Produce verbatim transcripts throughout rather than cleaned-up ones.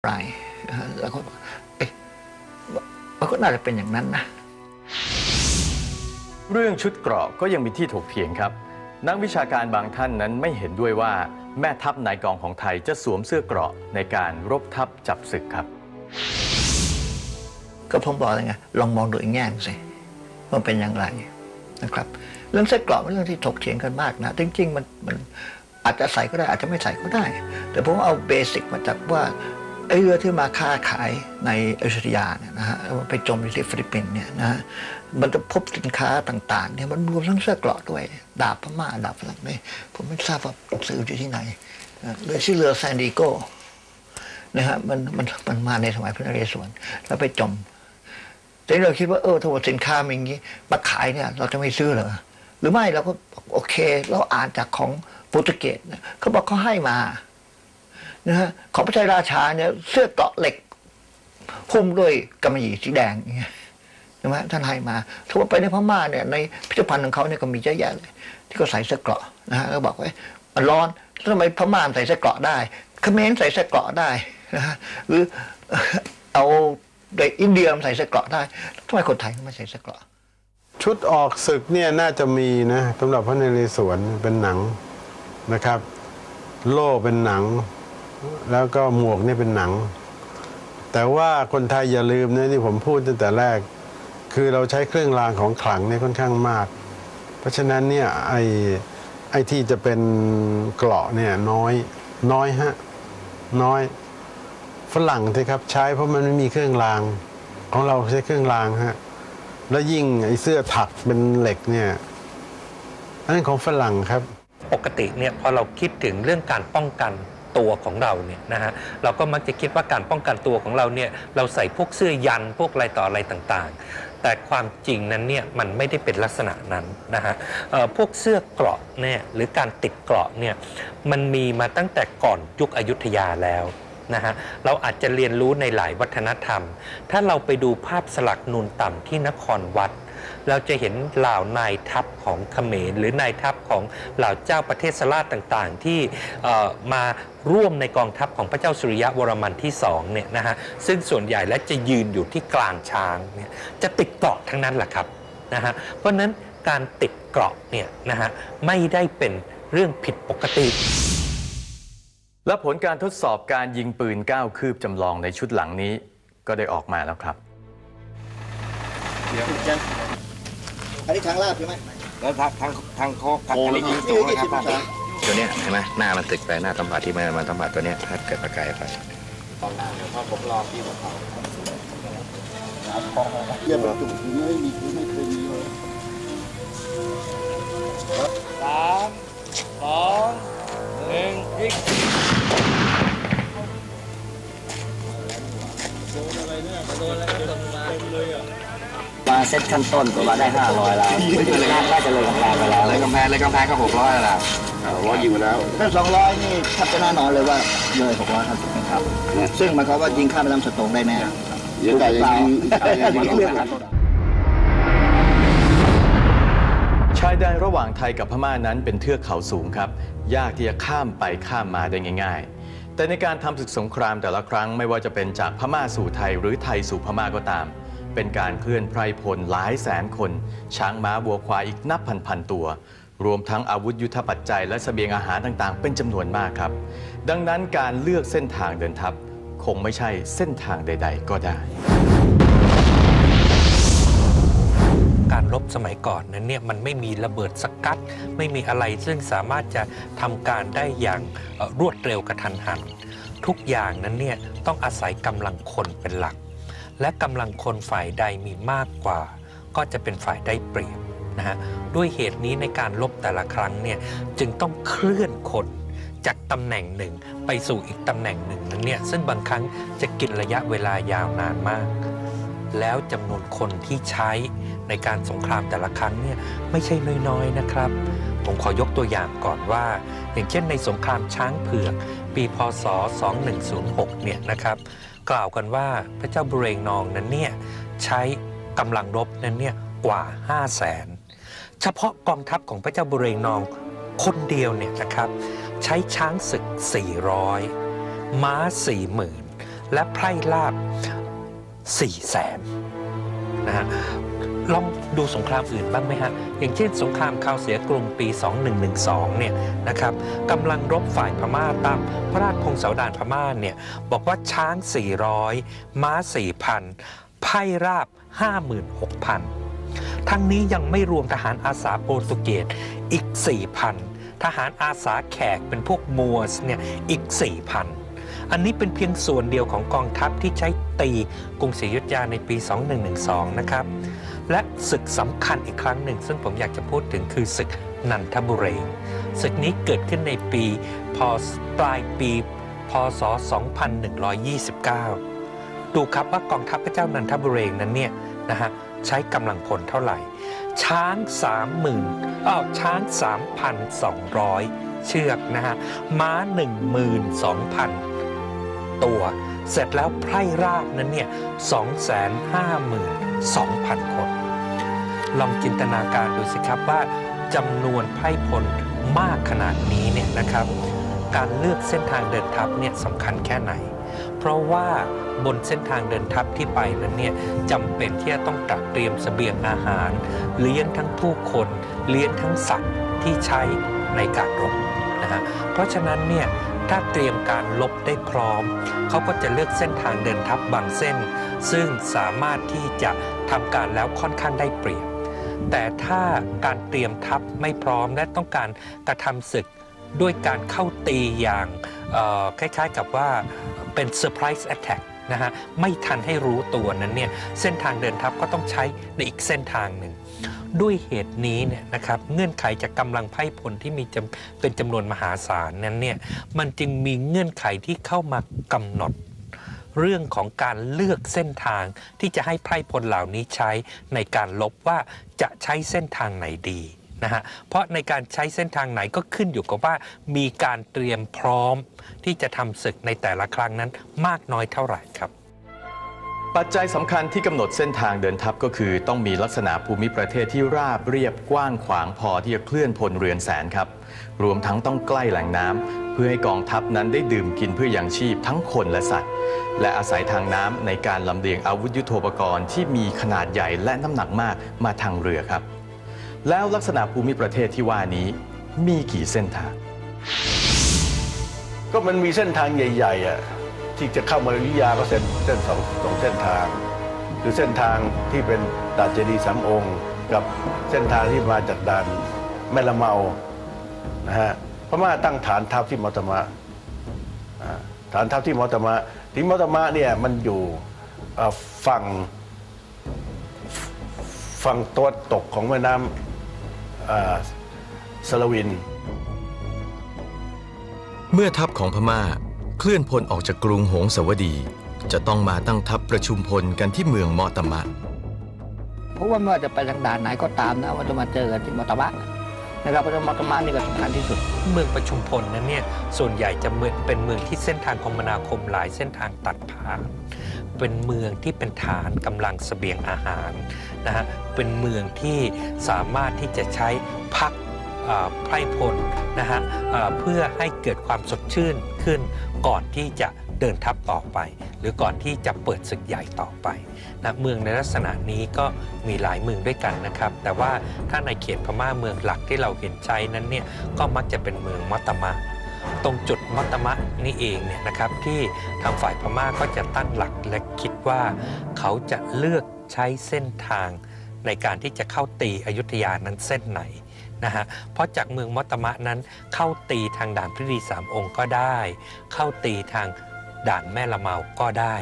ไรแล้วก็เอ๊ะมันก็น่าจะเป็นอย่างนั้นนะเรื่องชุดเกราะก็ยังมีที่ถกเถียงครับนักวิชาการบางท่านนั้นไม่เห็นด้วยว่าแม่ทัพนายกองของไทยจะสวมเสื้อเกราะในการรบทัพจับศึกครับก็ผมบอกเลยไงลองมองดูอีกแง่สิมันเป็นอย่างไรนะครับเรื่องเสื้อเกราะเป็นเรื่องที่ถกเถียงกันมากนะจริงๆมันมันอาจจะใส่ก็ได้อาจจะไม่ใส่ก็ได้ แต่ผมเอาเบสิกมาจากว่าไอ้เรือที่มาค้าขายในอยุธยาเนี่ยนะฮะไปจมอยู่ที่ฟิลิปปินส์เนี่ยนะฮะมันจะพบสินค้าต่างๆเนี่ยมันรวมทั้งเสื้อเกราะด้วยดาบพม่าดาบฝรั่งเนี่ยผมไม่ทราบว่าซื้ออยู่ที่ไหนเรือชื่อเรือแซนดิโก้นะฮะมันมันมันมาในสมัยพระนเรศวรแล้วไปจมแต่เราคิดว่าเออถ้าว่าสินค้ามันอย่างนี้มาขายเนี่ยเราจะไม่ซื้อเหรอหรือไม่เราก็โอเคเราอ่านจากของโปรตุเกสเขาบอกเขาให้มานะฮะของพระเจ้าราชาเนี่ยเสื้อเกราะเหล็กหุ้มด้วยกำมะหยี่สีแดงอย่างเงี้ยใช่ไหมท่านให้มาถ้าว่าไปในพม่าเนี่ยในพิพิธภัณฑ์ของเขาเนี่ยก็มีเยอะแยะเลยที่เขาใส่เสื้อเกราะนะฮะเขาบอกว่ามันร้อนทำไมพม่าใส่เสื้อเกราะได้เขมรใส่เสื้อเกราะได้นะฮะหรือเอาในอินเดียใส่เสื้อเกราะได้ทำไมคนไทยไม่ใส่เสื้อเกราะชุดออกศึกเนี่ยน่าจะมีนะสำหรับพระนเรศวรเป็นหนังนะครับโล่เป็นหนังแล้วก็หมวกนี่เป็นหนังแต่ว่าคนไทยอย่าลืมนะที่ผมพูดตั้งแต่แรกคือเราใช้เครื่องรางของขลังนี่ค่อนข้างมากเพราะฉะนั้นเนี่ยไอ้ไอ้ที่จะเป็นเกราะเนี่ยน้อยน้อยฮะน้อยฝรั่งสิครับใช้เพราะมันไม่มีเครื่องรางของเราใช้เครื่องรางฮะแล้วยิ่งไอ้เสื้อถักเป็นเหล็กเนี่ยอันนั้นของฝรั่งครับปกติเนี่ยพอเราคิดถึงเรื่องการป้องกันตัวของเราเนี่ยนะฮะเราก็มักจะคิดว่าการป้องกันตัวของเราเนี่ยเราใส่พวกเสื้อยันพวกอะไรต่ออะไรต่างๆแต่ความจริงนั้นเนี่ยมันไม่ได้เป็นลักษณะนั้นนะฮะพวกเสื้อเกราะเนี่ยหรือการติดเกราะเนี่ยมันมีมาตั้งแต่ก่อนยุคอยุธยาแล้วนะฮะเราอาจจะเรียนรู้ในหลายวัฒนธรรมถ้าเราไปดูภาพสลักนูนต่ำที่นครวัดเราจะเห็นเหล่านายทัพของเขมรหรือนายทัพของเหล่าเจ้าประเทศสลาดต่างๆที่มาร่วมในกองทัพของพระเจ้าสุริยะวรมันที่สองเนี่ยนะฮะซึ่งส่วนใหญ่และจะยืนอยู่ที่กลางช้างเนี่ยจะติดเกราะทั้งนั้นแหละครับนะฮะเพราะนั้นการติดเกราะเนี่ยนะฮะไม่ได้เป็นเรื่องผิดปกติและผลการทดสอบการยิงปืนเก้าคืบจำลองในชุดหลังนี้ก็ได้ออกมาแล้วครับอันนี้ทางลาดใช่ไหมแล้วทางทางทางโค้งทางนี้ยิงสูงนะครับตัวเนี้ยเห็นไหมหน้ามันตึกไปหน้าสัมผัสที่มันมันสัมผัสตัวเนี้ยถ้าเกิดประกายไปตอนหน้าเดี๋ยวพอผมรอพี่ของเขาเยี่ยมจุดไม่มีไม่เคยมีเลยสามสองหนึ่งยิงโดนอะไรเนี่ยโดนอะไรก็ตกมาเต็มเลยอ่ะมาเซ็ตขั้นต้นตัวมาได้ห้าร้อยแล้วน่าจะเลยกำแพงไปแล้วเลยกำแพงเลยกำแพงก็หกร้อยแล้วร้อยอยู่แล้วถ้าสองร้อยนี่แทบจะแน่นอนเลยว่าเลยหกร้อยครับซึ่งหมายความว่ายิงข้ามแม่น้ำสตงได้แน่เยอะแต่ยังชายแดนระหว่างไทยกับพม่านั้นเป็นเทือกเขาสูงครับยากที่จะข้ามไปข้ามมาได้ง่ายๆแต่ในการทำศึกสงครามแต่ละครั้งไม่ว่าจะเป็นจากพม่าสู่ไทยหรือไทยสู่พม่าก็ตามเป็นการเคลื่อนไพรพลหลายแสนคนช้างม้าวัวควายอีกนับพันๆตัวรวมทั้งอาวุธยุทโธปัจจัยและเสบียงอาหารต่างๆเป็นจำนวนมากครับดังนั้นการเลือกเส้นทางเดินทัพคงไม่ใช่เส้นทางใดๆก็ได้การรบสมัยก่อนนั้นเนี่ยมันไม่มีระเบิดสกัดไม่มีอะไรซึ่งสามารถจะทำการได้อย่างรวดเร็วกระทันหันทุกอย่างนั้นเนี่ยต้องอาศัยกำลังคนเป็นหลักและกำลังคนฝ่ายใดมีมากกว่าก็จะเป็นฝ่ายได้เปรียบนะฮะด้วยเหตุนี้ในการรบแต่ละครั้งเนี่ยจึงต้องเคลื่อนคนจากตำแหน่งหนึ่งไปสู่อีกตำแหน่งหนึ่งนั้นเนี่ยซึ่งบางครั้งจะกินระยะเวลายาวนานมากแล้วจำนวนคนที่ใช้ในการสงครามแต่ละครั้งเนี่ยไม่ใช่น้อยๆนะครับผมขอยกตัวอย่างก่อนว่าอย่างเช่นในสงครามช้างเผือกปีพ.ศ. สองพันหนึ่งร้อยหกเนี่ยนะครับกล่าวกันว่าพระเจ้าบุเรงนองนั้นเนี่ยใช้กำลังรบนั้นเนี่ยกว่าห้าแสนเฉพาะกองทัพของพระเจ้าบุเรงนองคนเดียวเนี่ยนะครับใช้ช้างศึกสี่ร้อยม้าสี่หมื่นและไพร่ลาบสี่แสนนะฮะลองดูสงครามอื่นบ้างไหมฮะอย่างเช่นสงครามคาวเสียกรุงปีสองพันหนึ่งร้อยสิบสองเนี่ยนะครับกำลังรบฝ่ายพม่าตามพระราชพงศาวดารพม่าเนี่ยบอกว่าช้างสี่ร้อยม้า สี่พัน ไพร่ราบ ห้าหมื่นหกพัน ทั้งนี้ยังไม่รวมทหารอาสาโปรตุเกสอีก สี่พัน ทหารอาสาแขกเป็นพวกมัวสเนี่ยอีก สี่พัน อันนี้เป็นเพียงส่วนเดียวของกองทัพที่ใช้ตีกรุงศรีอยุธยาในปี สองพันหนึ่งร้อยสิบสอง นะครับและศึกสำคัญอีกครั้งหนึ่งซึ่งผมอยากจะพูดถึงคือศึกนันทบุรีศึกนี้เกิดขึ้นในปีพปลายปีพศ สองพันหนึ่งร้อยยี่สิบเก้า ดูครับว่ากองทัพพระเจ้านันทบุรีนั้นเนี่ยนะฮะใช้กำลังพลเท่าไหร่ช้างสามหมื่นอ้าวช้าง สามพันสองร้อย เชือกนะฮะม้า หนึ่งหมื่นสองพัน ตัวเสร็จแล้วไพร่ราบนั้นเนี่ย สองแสนห้าหมื่นสองพัน คนลองจินตนาการดูสิครับว่าจำนวนไพร่พลมากขนาดนี้เนี่ยนะครับการเลือกเส้นทางเดินทัพเนี่ยสำคัญแค่ไหนเพราะว่าบนเส้นทางเดินทัพที่ไปนั้นเนี่ยจำเป็นที่จะต้องตระเตรียมเสบียงอาหารเลี้ยงทั้งผู้คนเลี้ยงทั้งสัตว์ที่ใช้ในการรบนะฮะเพราะฉะนั้นเนี่ยถ้าเตรียมการรบได้พร้อมเขาก็จะเลือกเส้นทางเดินทัพบางเส้นซึ่งสามารถที่จะทำการแล้วค่อนข้างได้เปรียบแต่ถ้าการเตรียมทัพไม่พร้อมและต้องการกระทำศึกด้วยการเข้าตีอย่างคล้ายๆกับว่าเป็น surprise attack นะฮะไม่ทันให้รู้ตัวนั้นเนี่ยเส้นทางเดินทัพก็ต้องใช้ในอีกเส้นทางหนึ่งด้วยเหตุนี้เนี่ยนะครับเงื่อนไขจากกำลังไพร่พลที่มีเป็นจำนวนมหาศาลนั้นเนี่ยมันจึงมีเงื่อนไขที่เข้ามากำหนดเรื่องของการเลือกเส้นทางที่จะให้ไพร่พลเหล่านี้ใช้ในการลบว่าจะใช้เส้นทางไหนดีนะฮะเพราะในการใช้เส้นทางไหนก็ขึ้นอยู่กับว่ามีการเตรียมพร้อมที่จะทำศึกในแต่ละครั้งนั้นมากน้อยเท่าไหร่ครับปัจจัยสำคัญที่กำหนดเส้นทางเดินทัพก็คือต้องมีลักษณะภูมิประเทศที่ราบเรียบกว้างขวางพอที่จะเคลื่อนพลเรือนแสนครับรวมทั้งต้องใกล้แหล่งน้ำเพื่อให้กองทัพนั้นได้ดื่มกินเพื่อยังชีพทั้งคนและสัตว์และอาศัยทางน้ำในการลำเลียงอาวุธยุทโธปกรณ์ที่มีขนาดใหญ่และน้ำหนักมากมาทางเรือครับแล้วลักษณะภูมิประเทศที่ว่านี้มีกี่เส้นทางก็มันมีเส้นทางใหญ่ๆอ่ะที่จะเข้ามาอยุธยาก็เส้นเส้นสองสองเส้นทางคือเส้นทางที่เป็นด่านเจดีย์สามองค์กับเส้นทางที่มาจากด่านแม่ละเมานะฮะพม่าตั้งฐานทัพที่มอตมะฐานทัพที่มอตมะที่มอตมะเนี่ยมันอยู่ฝั่งฝั่งตะวันตกของแม่น้ำสลวินเมื่อทัพของพม่าเคลื่อนพลออกจากกรุงหงสาวดีจะต้องมาตั้งทัพประชุมพลกันที่เมืองมอตมะเพราะว่าไม่ว่าจะไปทางด่านไหนก็ตามนะว่าจะมาเจอกันที่มอตมะนะครับเพราะมอตมะนี่ก็สำคัญที่สุดเมืองประชุมพลนั้นเนี่ยส่วนใหญ่จะเป็นเมืองที่เส้นทางคมนาคมหลายเส้นทางตัดผ่านเป็นเมืองที่เป็นฐานกำลังเสบียงอาหารนะฮะเป็นเมืองที่สามารถที่จะใช้พักไพร่พลนะฮะเพื่อให้เกิดความสดชื่นขึ้นก่อนที่จะเดินทัพต่อไปหรือก่อนที่จะเปิดศึกใหญ่ต่อไปนะเมืองในลักษณะนี้ก็มีหลายเมืองด้วยกันนะครับแต่ว่าถ้าในเขตพม่าเมืองหลักที่เราเห็นใช้นั้นเนี่ยก็มักจะเป็นเมืองมอตมะตรงจุดมอตมะนี่เองเนี่ยนะครับที่ทางฝ่ายพม่าก็จะตั้งหลักและคิดว่าเขาจะเลือกใช้เส้นทางในการที่จะเข้าตีอยุธยานั้นเส้นไหนนะฮะเพราะจากเมืองมอตมะนั้นเข้าตีทางด่านพระดีสามองค์ก็ได้เข้าตีทางด่านแม่ละเมาก็ได้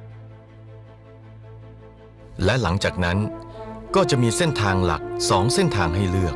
และหลังจากนั้นก็จะมีเส้นทางหลักสองเส้นทางให้เลือก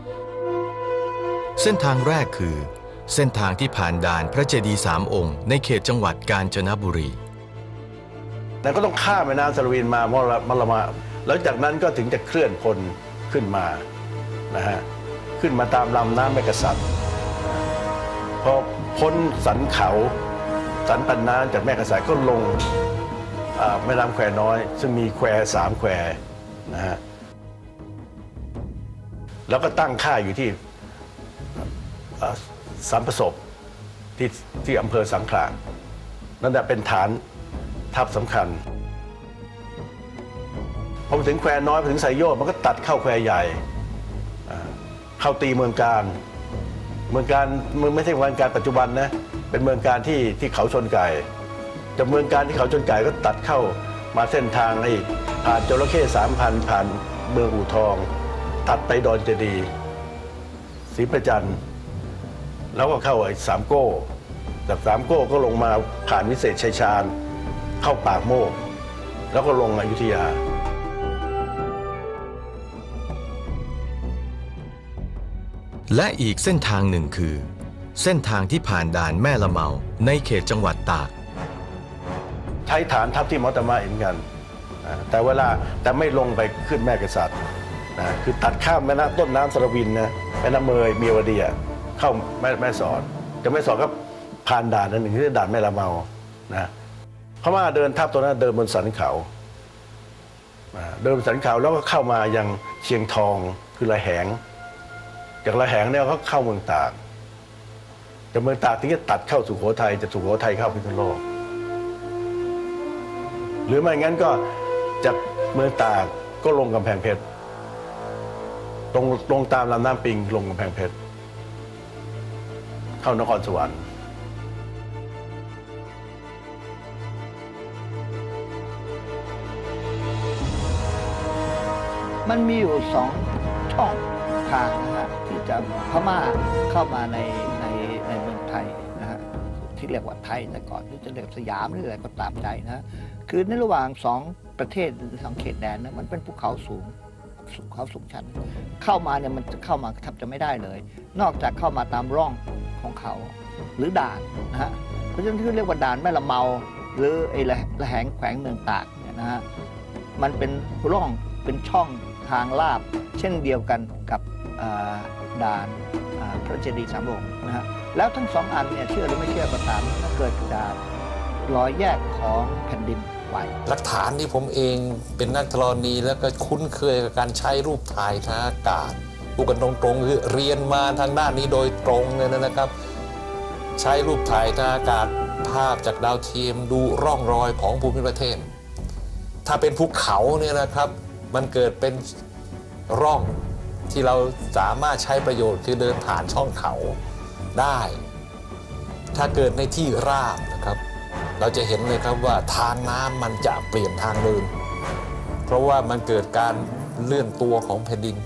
เส้นทางแรกคือเส้นทางที่ผ่านด่านพระเจดีย์สามองค์ในเขตจังหวัดกาญจนบุรีแต่ก็ต้องข้ามแม่น้ำสลวินมามอละมาแล้วจากนั้นก็ถึงจะเคลื่อนพลขึ้นมานะฮะขึ้นมาตามลำน้ำแม่กษัตริย์พอพ้นสันเขาสันปันน้ำจากแม่กษัตริย์ก็ลงแม่น้ำแควน้อยซึ่งมีแควสามแควนะฮะแล้วก็ตั้งค่ายอยู่ที่สัมประสบที่ที่อำเภอสังขละนั่นแหละเป็นฐานทัพสำคัญพอไปถึงแควน้อยไปถึงไซโยกมันก็ตัดเข้าแควใหญ่เข้าตีเมืองการเมืองการเมืองไม่ใช่เมืองการปัจจุบันนะเป็นเมืองการที่ที่เขาชนไก่จากเมืองการที่เขาชนไก่ก็ตัดเข้ามาเส้นทางไอ้ผ่านจระเข้สามพันผ่านเมืองอู่ทองตัดไปดอนเจดีย์ศรีประจันทร์แล้วก็เข้าไอ้สามโก้จากสามโก้ก็ลงมาผ่านวิเศษชัยชาญเข้าปากโมกแล้วก็ลงอยุธยาและอีกเส้นทางหนึ่งคือเส้นทางที่ผ่านด่านแม่ละเมาในเขตจังหวัดตากใช้ฐานทัพที่มอตมะเหมือนกันแต่เวลาแต่ไม่ลงไปขึ้นแม่กษัตริย์นะคือตัดข้ามแม่น้ำต้นน้ำสระวินนะแม่น้ำเมยเมียวดีเข้าแม่แม่สอดจะแม่สอดก็ผ่านด่านนั้นหนึ่งที่ด่านแม่ละเมานะพม่าเดินทัพตัวนั้นเดินบนสันเขาเดินบนสันเขาแล้วก็เข้ามายังเชียงทองคือระแหงจากระแหงเนี่ยเขาเข้าเมืองตากจากเมืองตากถึงจะตัดเข้าสุโขทัยจากสุโขทัยเข้าพิษณุโลกหรือไม่งั้นก็จากเมืองตากก็ลงกำแพงเพชรลงลงตามลำน้ำปิงลงกำแพงเพชรเข้านครสวรรค์มันมีอยู่สองช่องทางนะฮะที่จะพม่าเข้ามาในในในเมืองไทยนะฮะที่เรียกว่าไทยแต่ก่อนที่จะเรียกสยามหรืออะไรก็ตามใจนะคือในระหว่างสองประเทศสองเขตแดนนะมันเป็นภูเขาสูงภูเขาสูงชันเข้ามาเนี่ยมันจะเข้ามาแทบจะไม่ได้เลยนอกจากเข้ามาตามร่องของเขาหรือด่านนะฮะเพราะฉะนั้นที่เรียกว่าด่านแม่ละเมาหรือไอ้ระแหงแขวงเมืองตากเนี่ยนะฮะมันเป็นร่องเป็นช่องทางลาบเช่นเดียวกันกับด่านพระเจดีย์สามองค์นะฮะแล้วทั้งสองอันเนี่ยเชื่อหรือไม่เชื่อก็ตามเกิดจากรอยแยกของแผ่นดินไหวหลักฐานที่ผมเองเป็นนักธรณีแล้วก็คุ้นเคยกับการใช้รูปถ่ายทางอากาศพูดกันตรงๆคือเรียนมาทางด้านนี้โดยตรงเลยนะครับใช้รูปถ่ายทางอากาศภาพจากดาวเทียมดูร่องรอยของภูมิประเทศถ้าเป็นภูเขาเนี่ยนะครับมันเกิดเป็นร่องที่เราสามารถใช้ประโยชน์คือเดินผ่านช่องเขาได้ถ้าเกิดในที่ราบนะครับเราจะเห็นเลยครับว่าทางน้ำมันจะเปลี่ยนทางเดินเพราะว่ามันเกิดการเลื่อนตัวของแผ่นดิน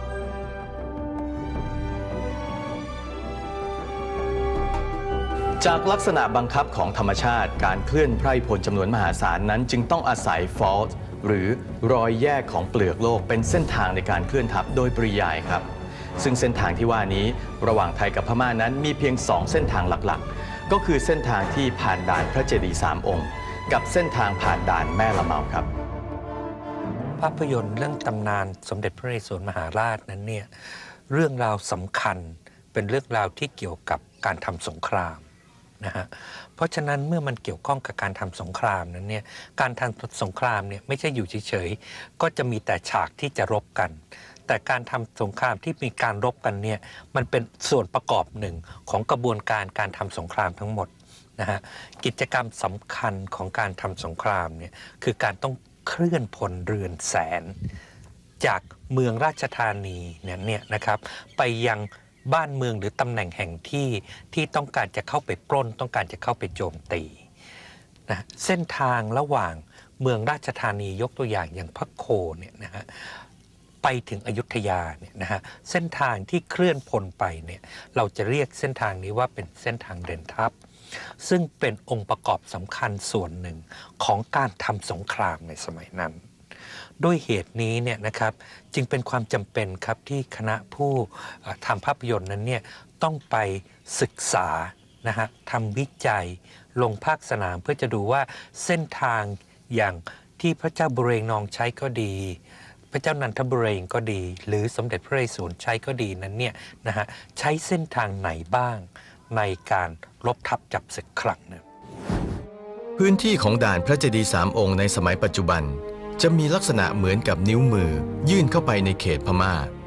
จากลักษณะบังคับของธรรมชาติการเคลื่อนไพร่พลจำนวนมหาศาลนั้นจึงต้องอาศัยฟอลต์หรือรอยแยกของเปลือกโลกเป็นเส้นทางในการเคลื่อนทัพโดยปริยายครับซึ่งเส้นทางที่ว่านี้ระหว่างไทยกับพม่านั้นมีเพียงสองเส้นทางหลักๆก็คือเส้นทางที่ผ่านด่านพระเจดีย์สามองค์กับเส้นทางผ่านด่านแม่ละเมาครับภาพยนตร์เรื่องตำนานสมเด็จพระนเรศวรมหาราชนั้นเนี่ยเรื่องราวสำคัญเป็นเรื่องราวที่เกี่ยวกับการทำสงครามนะฮะเพราะฉะนั้นเมื่อมันเกี่ยวข้องกับการทำสงครามนั้นเนี่ยการทำสงครามเนี่ยไม่ใช่อยู่เฉยๆก็จะมีแต่ฉากที่จะรบกันแต่การทำสงครามที่มีการรบกันเนี่ยมันเป็นส่วนประกอบหนึ่งของกระบวนการการทำสงครามทั้งหมดนะฮะกิจกรรมสำคัญของการทำสงครามเนี่ยคือการต้องเคลื่อนพลเรือนแสนจากเมืองราชธานีเนี่ยนะครับไปยังบ้านเมืองหรือตำแหน่งแห่งที่ที่ต้องการจะเข้าไปปล้นต้องการจะเข้าไปโจมตีนะเส้นทางระหว่างเมืองราชธานียกตัวอย่างอย่างพระโคเนี่ยนะฮะไปถึงอยุธยาเนี่ยนะฮะเส้นทางที่เคลื่อนพลไปเนี่ยเราจะเรียกเส้นทางนี้ว่าเป็นเส้นทางเดินทัพซึ่งเป็นองค์ประกอบสำคัญส่วนหนึ่งของการทำสงครามในสมัยนั้นด้วยเหตุนี้เนี่ยนะครับจึงเป็นความจำเป็นครับที่คณะผู้ทำภาพยนตร์นั้นเนี่ยต้องไปศึกษานะฮะทำวิจัยลงภาคสนามเพื่อจะดูว่าเส้นทางอย่างที่พระเจ้าบุเรงนองใช้ก็ดีพระเจ้านันทบุเรงก็ดีหรือสมเด็จพระนเรศวรใช้ก็ดีนั้นเนี่ยนะฮะใช้เส้นทางไหนบ้างในการรบทัพจับศึกครั้งนึงพื้นที่ของด่านพระเจดีย์สามองค์ในสมัยปัจจุบันจะมีลักษณะเหมือนกับนิ้วมือยื่นเข้าไปในเขตพม่า